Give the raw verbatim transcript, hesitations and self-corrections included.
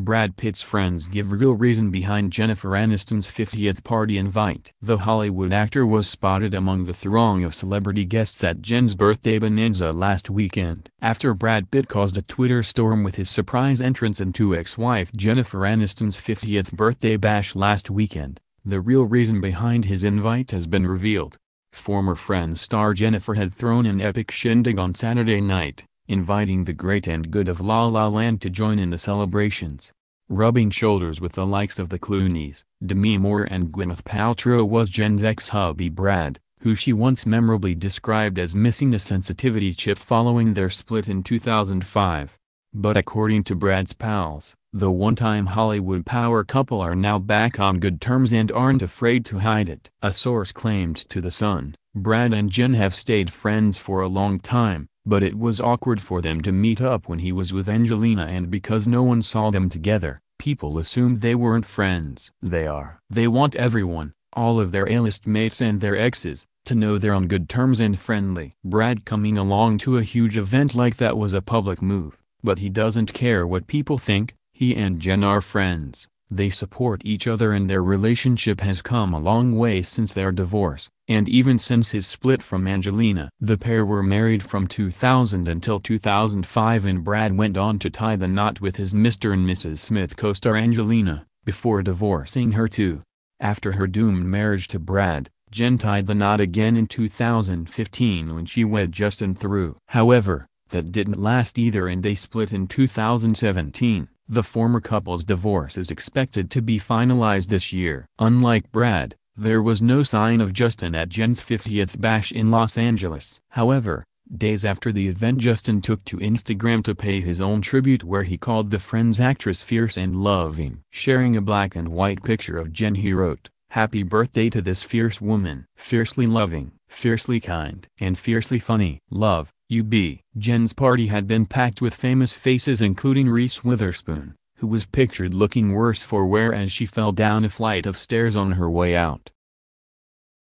Brad Pitt's friends give real reason behind Jennifer Aniston's fiftieth party invite. The Hollywood actor was spotted among the throng of celebrity guests at Jen's birthday bonanza last weekend. After Brad Pitt caused a Twitter storm with his surprise entrance into ex-wife Jennifer Aniston's fiftieth birthday bash last weekend, the real reason behind his invite has been revealed. Former Friends star Jennifer had thrown an epic shindig on Saturday night, inviting the great and good of La La Land to join in the celebrations. Rubbing shoulders with the likes of the Clooneys, Demi Moore and Gwyneth Paltrow was Jen's ex-hubby Brad, who she once memorably described as missing a sensitivity chip following their split in two thousand five. But according to Brad's pals, the one-time Hollywood power couple are now back on good terms and aren't afraid to hide it. A source claimed to The Sun, Brad and Jen have stayed friends for a long time, but it was awkward for them to meet up when he was with Angelina, and because no one saw them together, people assumed they weren't friends. They are. They want everyone, all of their A-list mates and their exes, to know they're on good terms and friendly. Brad coming along to a huge event like that was a public move, but he doesn't care what people think. He and Jen are friends, they support each other, and their relationship has come a long way since their divorce, and even since his split from Angelina. The pair were married from two thousand until two thousand five, and Brad went on to tie the knot with his Mister and Missus Smith co-star Angelina, before divorcing her too. After her doomed marriage to Brad, Jen tied the knot again in two thousand fifteen when she wed Justin Theroux. However, that didn't last either, and they split in two thousand seventeen. The former couple's divorce is expected to be finalized this year. Unlike Brad, there was no sign of Justin at Jen's fiftieth bash in Los Angeles. However, days after the event, Justin took to Instagram to pay his own tribute, where he called the Friends actress fierce and loving. Sharing a black and white picture of Jen, he wrote, "Happy birthday to this fierce woman. Fiercely loving, fiercely kind, and fiercely funny. Love, you be." Jen's party had been packed with famous faces, including Reese Witherspoon, who was pictured looking worse for wear as she fell down a flight of stairs on her way out.